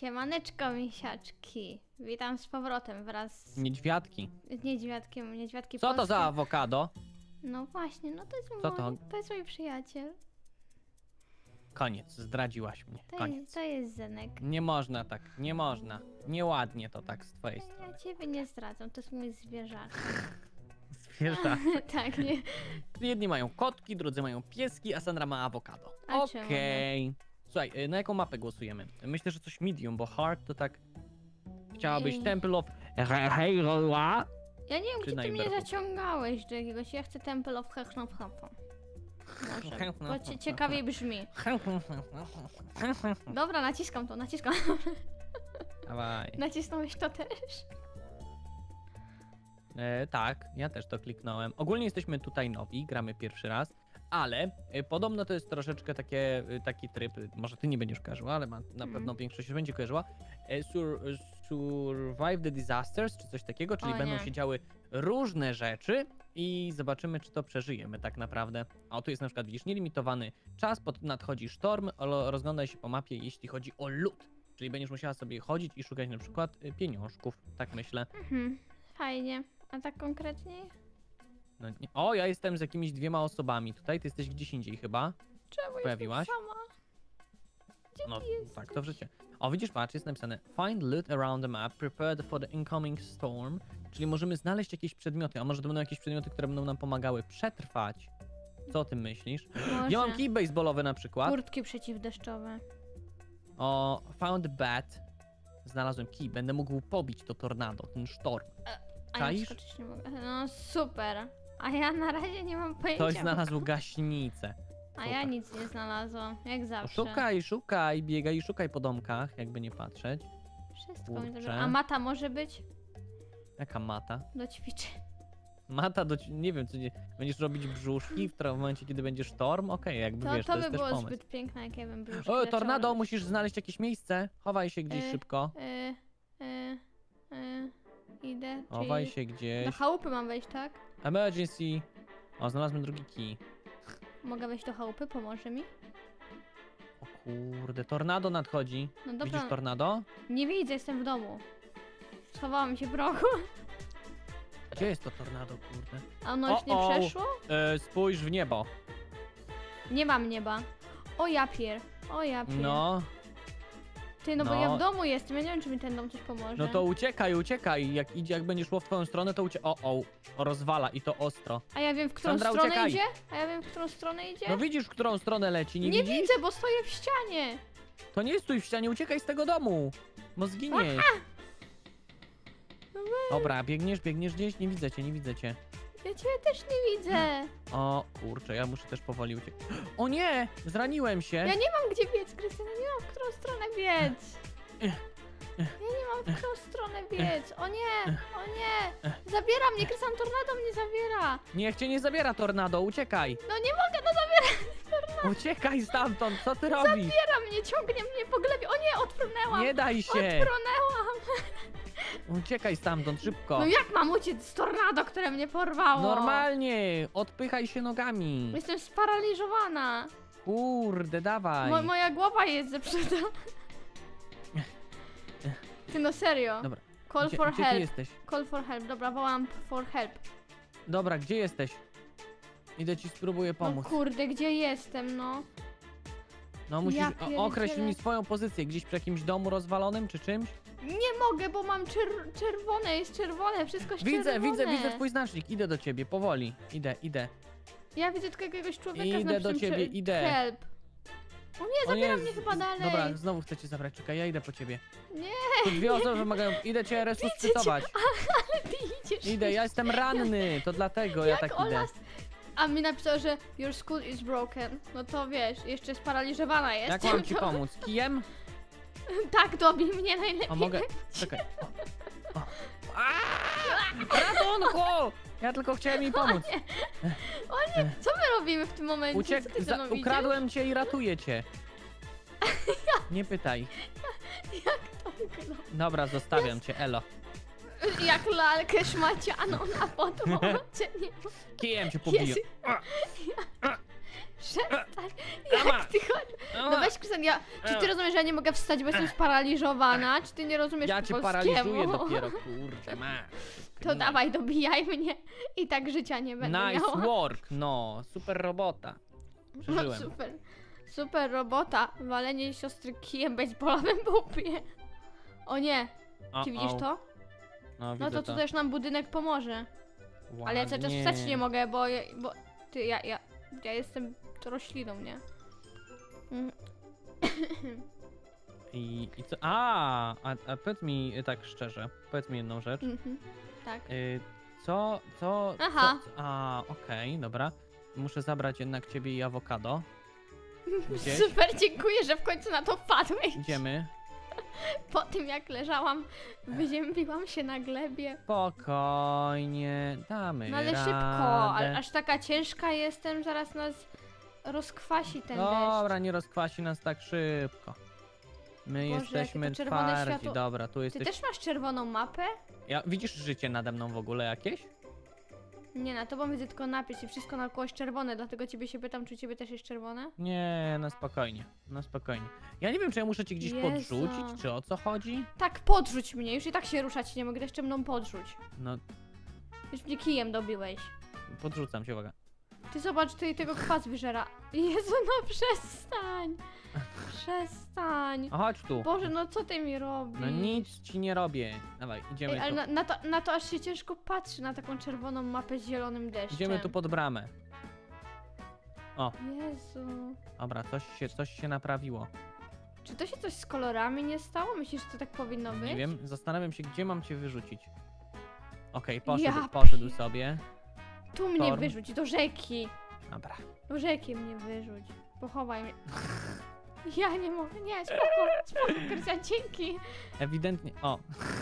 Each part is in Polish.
Siemaneczko, misiaczki. Witam z powrotem wraz Niedźwiadki. z niedźwiadkiem. Niedźwiadki Co to polskie. za awokado? No właśnie, no to jest, Co to? to jest mój przyjaciel. Koniec, zdradziłaś mnie. Koniec. To jest Zenek. Nie można tak, nie można. Nieładnie to tak z twojej Ja strony. ciebie nie zdradzam, to jest mój zwierzak. Zwierzę. Tak, nie? Jedni mają kotki, drudzy mają pieski, a Sandra ma awokado. A czemu Okej. Słuchaj, na jaką mapę głosujemy? Myślę, że coś medium, bo hard to tak... Chciałabyś Ej. Temple of... Ja nie wiem, Czy gdzie na ty mnie Iberhu? zaciągałeś do jakiegoś. Ja chcę Temple of Hechnophafa. Może, bo ciekawiej brzmi. Dobra, naciskam to, naciskam. Dawaj. Nacisnąłeś to też? Tak, ja też to kliknąłem. Ogólnie jesteśmy tutaj nowi, gramy pierwszy raz, ale podobno to jest troszeczkę taki tryb, może ty nie będziesz kojarzyła, ale na pewno większość już będzie kojarzyła. Survive the Disasters, czy coś takiego, czyli O będą nie. się działy różne rzeczy i zobaczymy, czy to przeżyjemy tak naprawdę. A tu jest na przykład, widzisz, nielimitowany czas, nadchodzi sztorm, rozglądaj się po mapie, jeśli chodzi o lód. Czyli będziesz musiała sobie chodzić i szukać na przykład pieniążków, tak myślę. Fajnie. A tak konkretniej? No, nie. O, ja jestem z jakimiś 2 osobami. Tutaj ty jesteś gdzieś indziej chyba. Czemu Pojawiłaś? jestem sama? Gdzie No ty jesteś? tak, to w życie. O, widzisz, patrz, jest napisane Find loot around the map, prepared for the incoming storm. Czyli możemy znaleźć jakieś przedmioty, a może to będą jakieś przedmioty, które będą nam pomagały przetrwać. Co o tym myślisz? Może. Ja mam kij baseballowy na przykład. Kurtki przeciwdeszczowe. O, found bat. Znalazłem kij, będę mógł pobić to tornado, ten sztorm. A ja Czaisz? skoczyć nie mogę. No super. A ja na razie nie mam pojęcia. Ktoś znalazł gaśnicę. A ja nic nie znalazłam. Jak No, zawsze. szukaj, biegaj i szukaj po domkach, jakby nie patrzeć. Wszystko mi Kurczę. dobrze. A mata może być? Jaka mata? Do ćwiczeń. Mata nie wiem, co nie, będziesz robić brzuszki w momencie, kiedy będzie sztorm? Okej, jakby wiesz, to To jest by też było pomysł. zbyt piękne, jak ja bym był już O, wieczorem. tornado, musisz znaleźć jakieś miejsce. Chowaj się gdzieś szybko. Idę. Chowaj czyli się do gdzieś. chałupy mam wejść, tak? Emergency. O, znalazłem drugi kij. Mogę wejść do chałupy? Pomoże mi? O kurde, tornado nadchodzi. No dobra. Widzisz tornado? Nie widzę, jestem w domu. Schowałam się w rogu. Gdzie jest to tornado, kurde? A ono już nie O, o. przeszło? Spójrz w niebo. Nie mam nieba. O ja pier. O ja pier. No, Ty, no bo no. ja w domu jestem, ja nie wiem, czy mi ten dom coś pomoże. no to uciekaj. Jak będzie szło w twoją stronę, to rozwala i to ostro. A ja wiem, w którą Sandra, stronę uciekaj. idzie? A ja wiem, w którą stronę idzie? No widzisz, w którą stronę leci, nie nie widzisz? widzę, bo stoję w ścianie. To nie stój w ścianie, uciekaj z tego domu! Bo zginiesz. No Dobra, biegniesz gdzieś, nie widzę cię. Ja ciebie też nie widzę. O kurczę, ja muszę też powoli uciekać. O nie! Zraniłem się! Ja nie mam gdzie biec, Krystyna, nie mam w którą stronę biec. Ja nie mam w którą stronę biec. O nie, o nie. Zabiera mnie, Krystian, tornado mnie zabiera. Niech cię nie zabiera tornado, uciekaj! No nie mogę, no zabiera Uciekaj stamtąd, co ty robisz? mnie, ciągnie mnie po glebie. O nie, odfrunęłam. Nie daj się! Odfrunęłam. Uciekaj stamtąd, szybko! No jak mam uciec z tornado, które mnie porwało? Normalnie! Odpychaj się nogami! Jestem sparaliżowana. Kurde, dawaj! Moja głowa jest zepsuta. Ty no serio. Dobra, Call for gdzie ty help. jesteś? Call for help. Dobra, wołam for help. Dobra, gdzie jesteś? Idę ci spróbuję pomóc. No kurde, gdzie jestem, no? No musisz Ja pierdzielę. określ mi swoją pozycję, gdzieś przy jakimś domu rozwalonym czy czymś? Nie mogę, bo mam czerwone, jest czerwone, wszystko jest Widzę czerwone. twój znacznik, idę do ciebie, powoli. Idę. Ja widzę tylko jakiegoś człowieka z Idę do napisem ciebie, idę. help. O nie, zabiera mnie chyba dalej. Dobra, znowu chcę cię zabrać, czekaj, ja idę po ciebie. Nie, Tu 2 osoby wymagają, idę cię resuscytować. ty idziesz. Idę, ja jestem ranny, to dlatego ja tak idę. A mi napisał, że your school is broken. No to wiesz, jeszcze sparaliżowana jest. Jak mam ci pomóc? Kijem? Tak, dobij mnie najlepiej. O, mogę, czekaj. O. Ratunku! Ja tylko chciałem jej pomóc. O nie, co my robimy w tym momencie? Co ty ze mną Ukradłem cię i ratuję cię. Nie pytaj. idziesz? Jak to wygląda? Dobra, zostawiam cię, elo. Jak lalkę szmacianą na podłodze. Nie. Kijem cię pobiję. Jezu. Przestań. Ała. Jak ty chodź? No weź, Krystian, czy ty rozumiesz, że ja nie mogę wstać, bo jestem sparaliżowana? Czy ty nie rozumiesz Ja po cię polskiemu? paraliżuję dopiero, kurczę, masz. To dawaj, dobijaj mnie i tak życia nie będę Nice miała. work, no, super robota. No Przeżyłem. super. Super robota. Walenie siostry kijem baseballowym w łupie. O nie, czy widzisz to? No, No widzę to też nam budynek pomoże. Ale ja cały czas Ładnie. wstać nie mogę, bo ty, ja jestem rośliną, nie? Mhm. I co? A powiedz mi tak szczerze, powiedz mi jedną rzecz. Mhm. Tak. Co? Aha. Okej, dobra. Muszę zabrać jednak ciebie i awokado. Gdzieś? Super, dziękuję, że w końcu na to wpadłeś. Idziemy. Po tym jak leżałam, wyziębiłam się na glebie. Spokojnie, damy No ale radę. szybko, aż taka ciężka jestem, zaraz nas rozkwasi ten Dobra, deszcz. nie rozkwasi nas tak szybko. My Boże, jesteśmy jakie to czerwone twardzi. światło. Dobra, tu Ty jesteś. też masz czerwoną mapę? Widzisz życie nade mną w ogóle jakieś? Nie, na tobą widzę tylko napis i wszystko naokoło jest czerwone, dlatego ciebie się pytam, czy u ciebie też jest czerwone? Nie, na spokojnie, na spokojnie. Ja nie wiem, czy ja muszę cię gdzieś Jezu. podrzucić, czy o co chodzi? Tak, podrzuć mnie, już i tak się ruszać nie mogę, jeszcze mną podrzuć. No, Już mnie kijem dobiłeś. podrzucam cię, uwaga. Ty zobacz, ty tego kwas wyżera. Jezu, no przestań. Przestań. O, chodź tu. Boże, no co ty mi robisz? No nic ci nie robię. Dawaj, idziemy Ej, tu. ale na to aż się ciężko patrzy, na taką czerwoną mapę z zielonym deszczem. Idziemy tu pod bramę. Jezu. Dobra, coś się naprawiło. Czy to się coś z kolorami nie stało? Myślisz, że to tak powinno być? Nie wiem, zastanawiam się, gdzie mam cię wyrzucić. Okej, Ja poszedł sobie. Tu mnie Storm. wyrzuć, do rzeki. Dobra. Do rzeki mnie wyrzuć. Pochowaj mnie. Ja nie mogę, nie, spoko, Krystian, dzięki. Ewidentnie. O,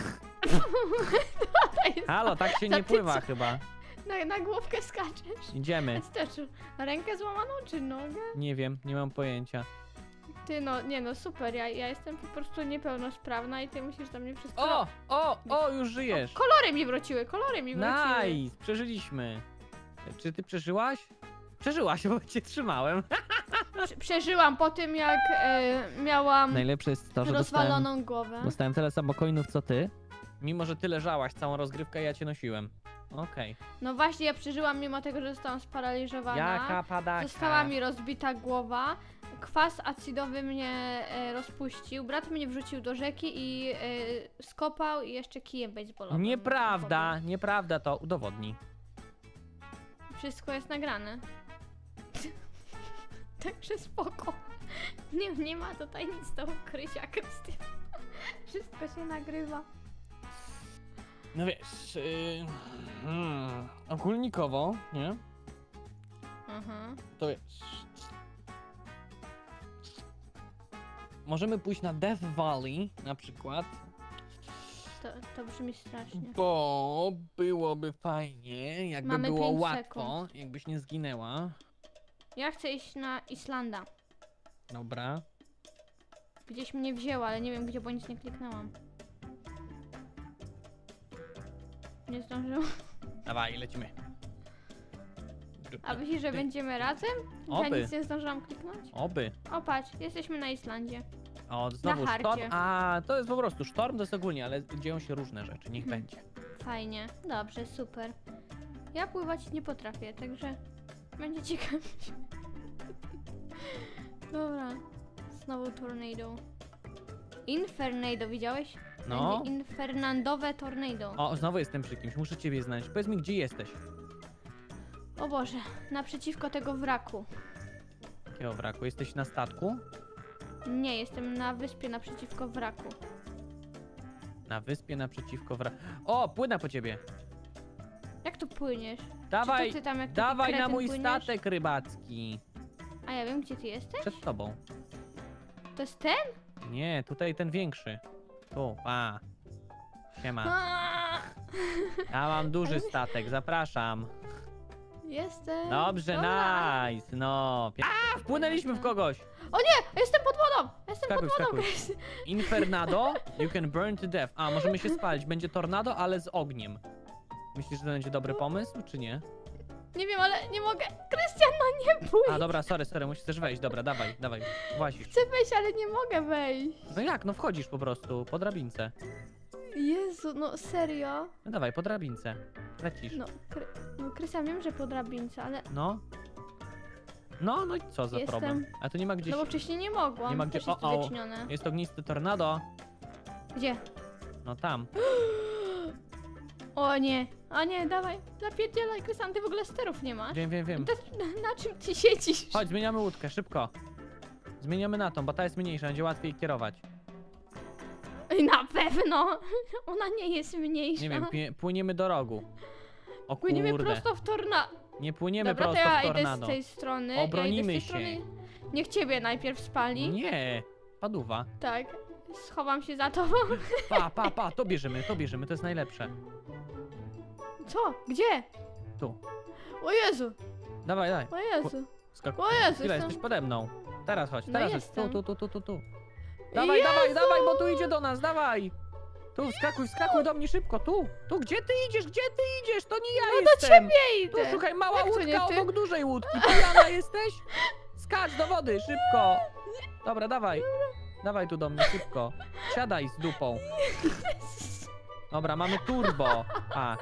To jest, halo, tak się To nie ty pływa co? chyba. na główkę skaczesz. Idziemy. Też rękę złamaną czy nogę? Nie wiem, nie mam pojęcia. Ty no, nie no, super, ja jestem po prostu niepełnosprawna i ty musisz do mnie wszystko... Już żyjesz. Kolory mi wróciły, kolory mi wróciły. Nice, przeżyliśmy. Czy ty przeżyłaś? Przeżyłaś, bo cię trzymałem. Przeżyłam po tym, jak miałam Najlepsze jest to, że rozwaloną głowę. dostałem tyle samo coinów co ty. Mimo, że ty leżałaś całą rozgrywkę, ja cię nosiłem. Okej. No właśnie, ja przeżyłam mimo tego, że zostałam sparaliżowana. Jaka padaka. Została mi rozbita głowa. Kwas acydowy mnie rozpuścił. Brat mnie wrzucił do rzeki i skopał i jeszcze kijem baseballowym. Nieprawda to. Udowodnij. Wszystko jest nagrane. Także spoko. Nie ma tutaj nic do ukrycia, Krystian. Wszystko się nagrywa. No wiesz, ogólnikowo, nie? Mhm. To wiesz. Możemy pójść na Death Valley na przykład, To brzmi strasznie. bo byłoby fajnie, jakby Mamy było 5 łatwo, jakbyś nie zginęła. Ja chcę iść na Islanda. Dobra. Gdzieś mnie wzięła, ale nie wiem gdzie, bo nic nie kliknęłam. Nie zdążyłam. Dawaj, lecimy. A myślisz, że będziemy razem? Ja Oby. nic nie zdążyłam kliknąć? Oby. O patrz, jesteśmy na Islandzie. O, znowu harcie. sztorm. A, to jest po prostu sztorm, to jest ogólnie, ale dzieją się różne rzeczy, niech będzie. Fajnie. Dobrze, super. Ja pływać nie potrafię, także będzie ciekawie. Dobra. Znowu tornado. Infernado, widziałeś? No. Będzie infernandowe tornado. O, znowu jestem przy kimś, muszę ciebie znaleźć. Powiedz mi, gdzie jesteś? O Boże, naprzeciwko tego wraku. Jakiego wraku? Jesteś na statku? Nie, jestem na wyspie naprzeciwko wraku. Na wyspie naprzeciwko wraku. O, płynę po ciebie. Jak tu płyniesz? Dawaj, Czy to ty tam jak taki dawaj na kretyn mój płyniesz? statek rybacki. A ja wiem, gdzie ty jesteś? Przed tobą. To jest ten? Nie, tutaj ten większy. Tu, Siema. Aaa! Ja mam duży statek, zapraszam. Jestem. Dobrze, Dobra. nice. No. Wpłynęliśmy w kogoś. Jestem pod wodą! Jestem Skakuj, pod wodą, skakuj. Chris. Infernado, you can burn to death. A, możemy się spalić. Będzie tornado, ale z ogniem. Myślisz, że to będzie dobry pomysł, czy nie? Nie wiem, ale nie mogę. Krystian, no nie bój. A dobra, sorry, musisz też wejść. Dobra, dawaj, włazisz. Chcę wejść, ale nie mogę wejść. No jak, no wchodzisz po prostu, po drabince. Jezu, no serio? No dawaj, po drabince. Lecisz. No Krystian, wiem, że po drabince, ale... No. No i co za Jestem. problem? A tu nie ma gdzieś... No bo wcześniej nie mogłam. Nie ma gdzie- Też jest o. uwiecznione. Jest ognisty tornado. Gdzie? No tam. O nie, dawaj, zapierdzielaj, Krystian, ty w ogóle sterów nie masz. Wiem. Na czym ty siedzisz? Chodź, zmieniamy łódkę, szybko. Zmieniamy na tą, bo ta jest mniejsza, będzie łatwiej kierować. Na pewno, ona nie jest mniejsza. Nie wiem, płyniemy do rogu. O Płyniemy kurde. prosto w tornado. Nie płyniemy Dobra, to prosto ja w idę tornado. z tej strony. Obronimy ja idę z się. tej strony. Niech ciebie najpierw spali. Nie, paduwa. Tak, schowam się za tobą. Pa, to bierzemy, to jest najlepsze. Co? Gdzie? Tu. O Jezu, Dawaj. o Jezu. Skakuj. O Jezu, Chwila, jestem- jesteś pode mną. Teraz chodź, No teraz jestem. chodź. Tu. Dawaj, Jezu! dawaj, bo tu idzie do nas, dawaj. Tu, skakuj do mnie szybko, tu. Gdzie ty idziesz, To nie ja No do jestem. ciebie idę. Tu, szukaj, mała Jak to nie łódka ty? obok dużej łódki. Pijana jesteś? Skacz do wody, szybko. Dobra, dawaj. Dawaj tu do mnie, szybko. Siadaj z dupą. Dobra, mamy turbo. A.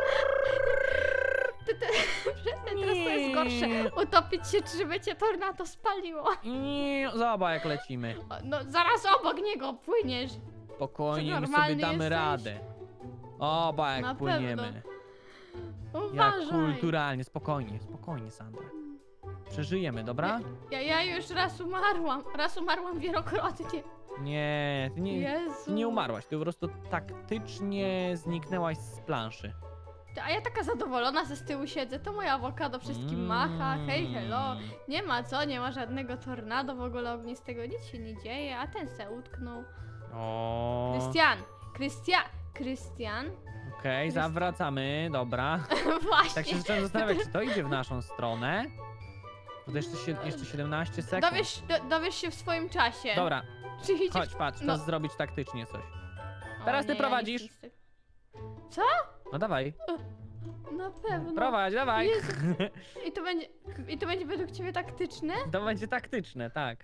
Teraz to jest gorsze. Utopić się, czy żeby cię tornado spaliło. Nie, zobacz jak lecimy. No zaraz obok niego płyniesz. Spokojnie, Czy my sobie normalny damy jesteś? radę. Oba jak Na płyniemy. Uważaj. Jak kulturalnie, spokojnie, Sandra. Przeżyjemy, dobra? Ja już raz umarłam wielokrotnie. Nie, ty Jezu. ty nie umarłaś, ty po prostu taktycznie zniknęłaś z planszy. A ja taka zadowolona, że z tyłu siedzę, to moja awokado wszystkim macha, hej, hello. Nie ma co, nie ma żadnego tornado w ogóle ognistego, nic się nie dzieje, a ten se utknął. O. Krystian. Okej, zawracamy, dobra. Właśnie. Tak się zacząłem zastanawiać, czy to idzie w naszą stronę. Bo to jeszcze 17 sekund. Dowiesz się w swoim czasie. Dobra, Czy idzie... chodź, patrz, No. czas zrobić taktycznie coś. O Teraz ty nie, prowadzisz. Ja nie chcę. No dawaj, Na pewno. prowadź, dawaj. Jezu. I to będzie według ciebie taktyczne? To będzie taktyczne, tak.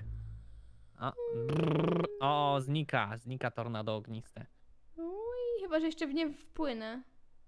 O, znika tornado ogniste. Ui, chyba, że jeszcze w nie wpłynę.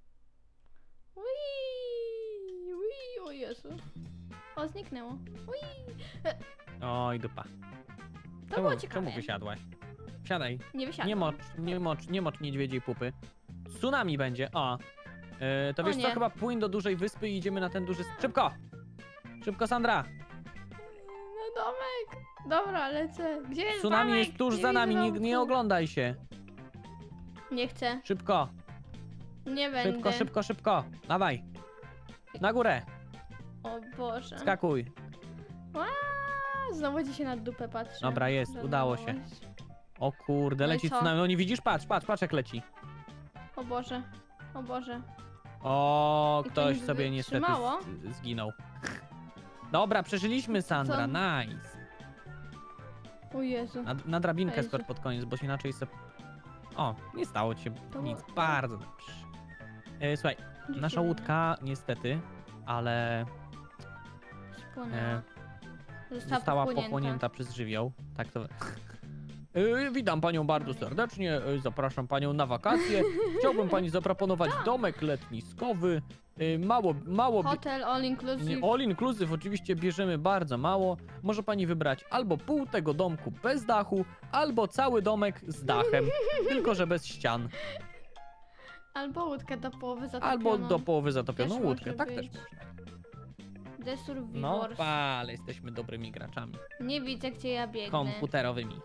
Ui, o Jezu. O, zniknęło. Ui. Oj, dupa. To było ciekawe. Czemu wysiadłaś? Wsiadaj. Nie wysiadłam. Nie mocz niedźwiedziej pupy. Tsunami będzie, o. To O wiesz co, nie. chyba płyń do dużej wyspy i idziemy na ten duży... Szybko! Szybko, Sandra! No domek. Dobra, lecę. Gdzie jest Tsunami domek? jest tuż Nie za widzę nami, domku. nie oglądaj się. Nie chcę. Szybko, Nie będę. szybko. Dawaj. Na górę, O Boże. skakuj. Znowu ci się na dupę patrzę. Dobra, jest, udało się. O kurde, No i leci co? tsunami. No nie widzisz? Patrz jak leci. O Boże. O Boże. O, I to ktoś nie sobie niestety wytrzymało? zginął. Dobra, przeżyliśmy, Sandra, Co? nice. O Jezu. Na drabinkę Jezu. skocz pod koniec, bo się inaczej se... O, nie stało ci się To nic, było- bardzo dobrze. Słuchaj, Gdzie nasza się łódka niestety, ale Spłonęła. została pochłonięta przez żywioł. Tak to... Witam panią bardzo serdecznie, zapraszam panią na wakacje. Chciałbym pani zaproponować domek letniskowy. Mało Hotel all inclusive. all inclusive oczywiście bierzemy bardzo mało. Może pani wybrać albo pół tego domku bez dachu, albo cały domek z dachem, tylko że bez ścian. Albo łódkę do połowy zatopioną. Albo do połowy zatopioną Też łódkę, może tak być. też można. The No, Survivors. ale jesteśmy dobrymi graczami. Nie widzę, gdzie ja biegnę. Komputerowymi.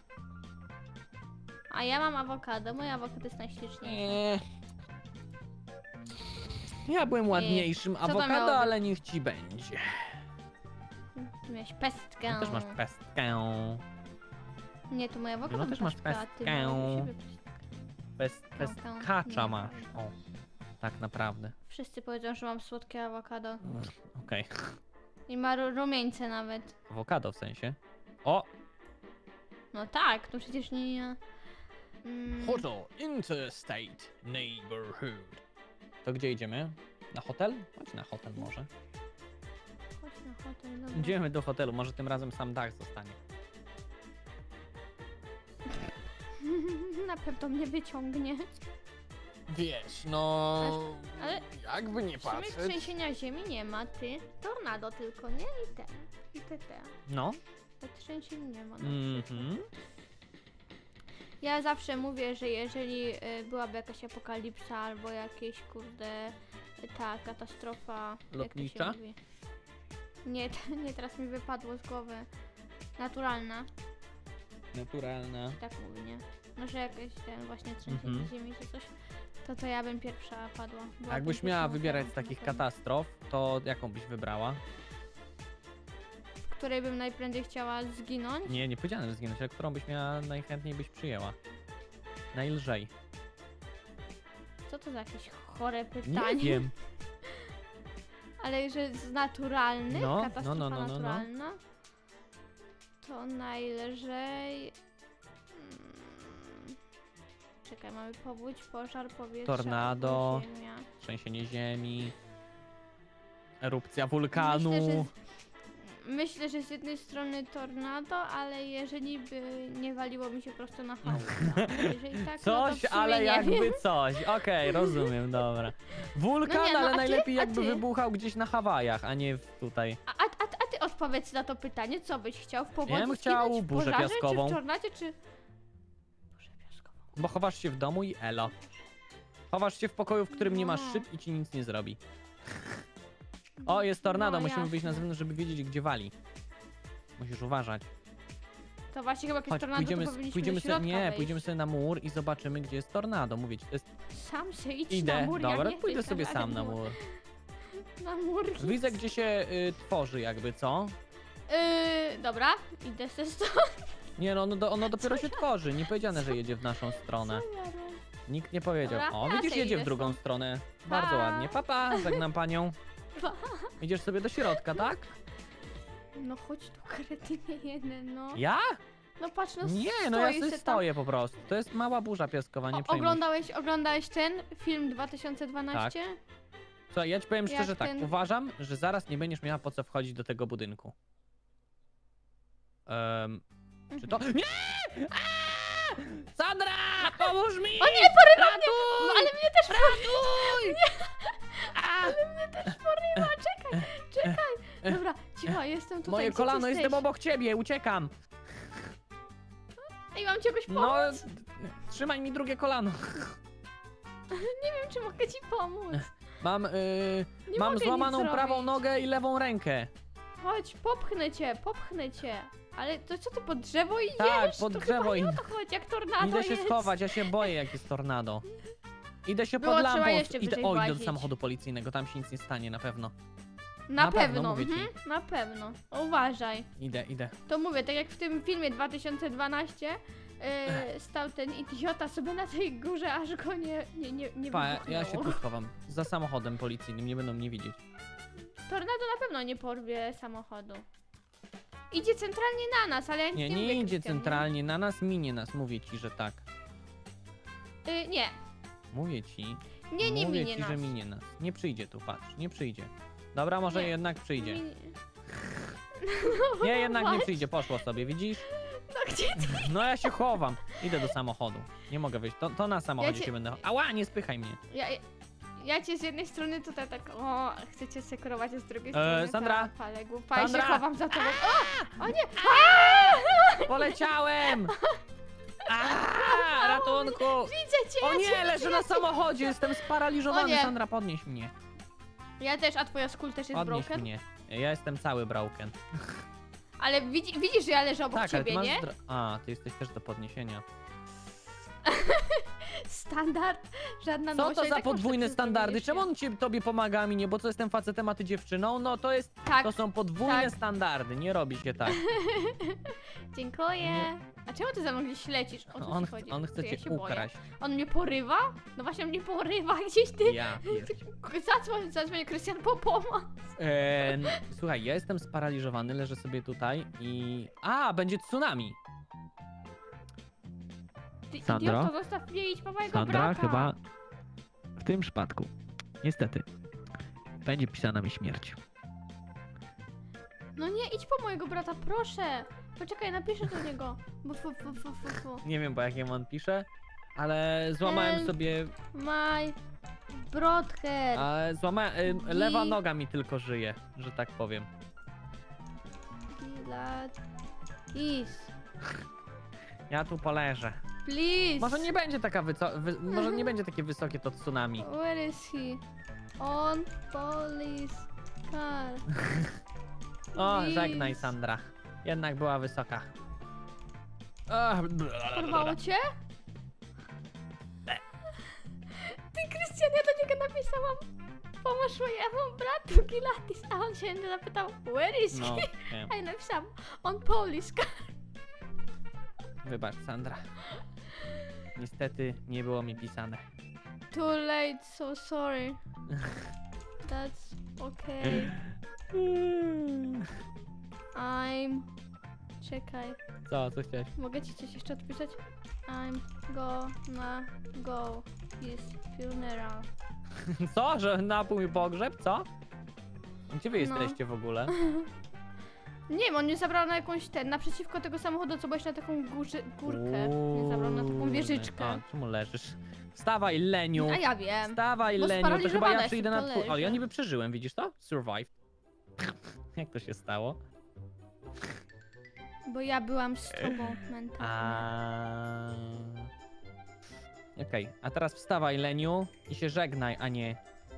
A ja mam awokado. Moja awokado jest najśliczniejsza. Ja byłem ładniejszym to miało awokado, być? ale niech ci będzie. Tu miałeś pestkę. Ty też masz pestkę. Nie, to moja awokado No też masz pestkę, a ty pestkę. miałeś u siebie pestkę. Pestkacza Nie. masz. O, tak naprawdę. Wszyscy powiedzą, że mam słodkie awokado. Okej. I ma rumieńce nawet. Awokado w sensie. O! No tak, to przecież nie ja. Hotel Interstate Neighborhood. To gdzie idziemy? Na hotel? Chodź na hotel może. Chodź na hotel, dobra. Idziemy do hotelu, może tym razem sam dach zostanie. Na pewno mnie wyciągnie. Wiesz, no... Ale jakby nie w sumie trzęsienia ziemi nie ma, ty. Tornado tylko, nie? I te. I te. No. Te trzęsień nie ma. Mhm. Ja zawsze mówię, że jeżeli byłaby jakaś apokalipsa albo jakieś kurde ta katastrofa Lotnicza? Jak to się mówi? Nie, nie, teraz mi wypadło z głowy. Naturalna, Naturalna. tak mówi, nie? No, że jakieś ten właśnie trzęsienie Mhm. ziemi czy coś, to ja bym pierwsza padła. Byłabym Jakbyś miała pierwszą wybierać z ofiarą takich na pewno. katastrof, to jaką byś wybrała? W której bym najprędzej chciała zginąć? Nie, nie powiedziałem, że zginąć, ale którą byś miała najchętniej byś przyjęła? Najlżej. Co to za jakieś chore Nie pytanie? wiem. Ale że z naturalnych, No, katastrofa no. naturalna, to najlżej... Czekaj, mamy powódź, pożar, powietrze, Tornado. albo ziemia. Trzęsienie ziemi. Erupcja wulkanu. Myślę, że z jednej strony tornado, ale jeżeli by nie waliło mi się prosto na chałupę. Jeżeli tak, no to w Coś, sumie ale nie jakby wiem. coś. Okej, rozumiem, dobra. Wulkan, No nie, no, ale a ty? najlepiej A jakby ty? wybuchał gdzieś na Hawajach, a nie tutaj. A ty odpowiedz na to pytanie, co byś chciał w powodzi Ja bym chciał zginąć, w burzę pożarze, piaskową. czy w tornadzie, czy... Burzę piaskową. Bo chowasz się w domu i elo. Chowasz się w pokoju, w którym nie masz No. szyb i ci nic nie zrobi. O, jest tornado, No, musimy wyjść na jasne. zewnątrz, żeby wiedzieć, gdzie wali. Musisz uważać. To właśnie chyba jakieś Chodź, tornado, pójdziemy, to powinniśmy pójdziemy do sobie, środka nie, wejść. pójdziemy sobie na mur i zobaczymy, gdzie jest tornado. Mówię ci, to jest... Sam se idź Idę, na mur, dobra, ja nie pójdę chcę sobie żaden sam na mur. Na mur. Widzę, gdzie się tworzy jakby, co? Dobra, idę ze stąd. Nie no, ono dopiero się tworzy, nie powiedziane, że jedzie w naszą stronę. Nikt nie powiedział. Dobra, O, ja widzisz, se jedzie w idę drugą stąd. stronę. Bardzo Pa. ładnie. Papa, żegnam panią. Pa. Idziesz sobie do środka, tak? No chodź tu, kretynie jeden, no. Ja? No patrz, no Nie, no ja stoi sobie se stoję po prostu. To jest mała burza piaskowa, nie tam. przejmuj się. Oglądałeś ten film 2012? Słuchaj, ja ci powiem Jak szczerze tak, ten- uważam, że zaraz nie będziesz miała po co wchodzić do tego budynku. Czy to... Nie! Aaa! Sandra! Pomóż mi! O nie, porywa mnie! Ratuj! No, ale mnie też Ratuj! Czekaj! Dobra, cicho, jestem tutaj. Moje gdzie ty kolano, jesteś? jestem obok ciebie, uciekam! Ej, mam ci jakoś pomóc? No, trzymaj mi drugie kolano. Nie wiem, czy mogę ci pomóc. Mam, Nie mam mogę złamaną nic prawą zrobić. nogę i lewą rękę. Chodź, popchnę cię. Ale to co ty, pod drzewo idziesz? Tak, pod to drzewo chyba nie idę. o to chodzi, jak tornado Idę się jest. schować, ja się boję, jak jest tornado. Idę się Było pod trzeba lampą. jeszcze Idę, wyżej o, idę do włazić. samochodu policyjnego, tam się nic nie stanie na pewno. Na na pewno, pewno, mówię ci. na pewno. Uważaj. Idę. To mówię, tak jak w tym filmie 2012 stał ten idiota sobie na tej górze, aż go nie Pa, ja wybuchnęło. się tu schowam. Za samochodem policyjnym, nie będą mnie widzieć. Tornado na pewno nie porwie samochodu. Idzie centralnie na nas, ale ja nic Nie, nie nie mówię, idzie Krystian, centralnie na nas, minie nas, mówię ci, że tak. Nie, Mówię ci. nie Mówię minie ci, nas. że minie nas. Nie przyjdzie tu, patrz, nie przyjdzie. Dobra, może Nie. jednak przyjdzie. No, Nie, jednak nie właśnie. przyjdzie, poszło sobie, widzisz? No gdzie ty? No ja się chowam. Idę do samochodu. Nie mogę wyjść. To na samochodzie cię- się będę. Ała, nie spychaj mnie. Ja cię z jednej strony tutaj tak, chcę cię sekrować, a z drugiej strony Sandra? tak, palę głupa i się Sandra? chowam za tobą. O nie! Poleciałem! Ratunku! Widzę cię! O ja nie, cię leżę widzę, na ja cię- samochodzie, jestem O sparaliżowany. nie. Sandra, podnieś mnie. Ja też, a twoja skul też jest Podnieś broken? mnie. Ja jestem cały broken. Ale widzisz, że ja leżę obok Tak, ale ty ciebie, masz... nie? A, ty jesteś też do podniesienia. Standard, żadna Co nowość, to ale za tak muszę podwójne przez standardy? zrobić Czemu on tobie pomaga, a mi nie? Bo co, jestem facetem, a ty dziewczyną? No to jest... Tak, To są podwójne tak. standardy, nie robi się tak. dziękuję. A czemu ty za mną gdzieś lecisz? O co On, ci chodzi? on chce To cię ja się boję. ukraść. On mnie porywa? No właśnie mnie porywa gdzieś ty. Ja Zadzwoń Krystian po pomoc. Słuchaj, ja jestem sparaliżowany, leżę sobie tutaj i... A, będzie tsunami! Ty Sandro? idioto, zostaw mnie, idź po mojego brata. w tym przypadku. Niestety. będzie pisana mi śmierć. No nie, idź po mojego brata, proszę. Poczekaj, napiszę do niego. Nie wiem, po jakim on pisze, ale złamałem Help. sobie... My brother. lewa noga mi tylko żyje, że tak powiem. Gilad is. Ja tu poleżę. Please. Może nie będzie może nie będzie takie wysokie to tsunami. Where is he? On police car. O, Please. żegnaj Sandra. Jednak była wysoka. Porwało cię? Ty, Krystian, ja do niego napisałam. Pomóż mojemu bratu Gilatis. A on się mnie zapytał, where is No, he? wiem. A ja napisałam, on police car. Wybacz, Sandra. Niestety nie było mi pisane. Too late, so sorry. That's okay. I'm... Czekaj, Co chciałeś? mogę ci coś jeszcze odpisać? I'm gonna go his funeral. Co? Że na mój pogrzeb? Co? Gdzie wy No. jesteście w ogóle? Nie wiem, on mnie zabrał na jakąś naprzeciwko tego samochodu, co byłeś na taką górkę. Mnie zabrał na taką wieżyczkę. A, czemu leżysz? Wstawaj, leniu! A ja wiem. Wstawaj, Bo leniu! To chyba sparaliżowana ja przyjdę na jestem, to twój... O, ja leżę. niby przeżyłem, widzisz to? Survived. Jak to się stało? Bo ja byłam z tobą mentalnie. Okej, a teraz wstawaj, leniu, i się żegnaj, a nie...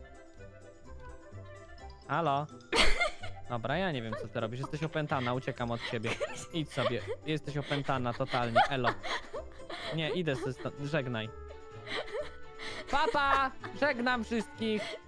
Halo? Dobra, ja nie wiem, co ty robisz. Jesteś opętana, uciekam od ciebie. Idź sobie. Jesteś opętana totalnie. Elo. Nie, idę sobie stąd. Żegnaj. Papa! Żegnam wszystkich!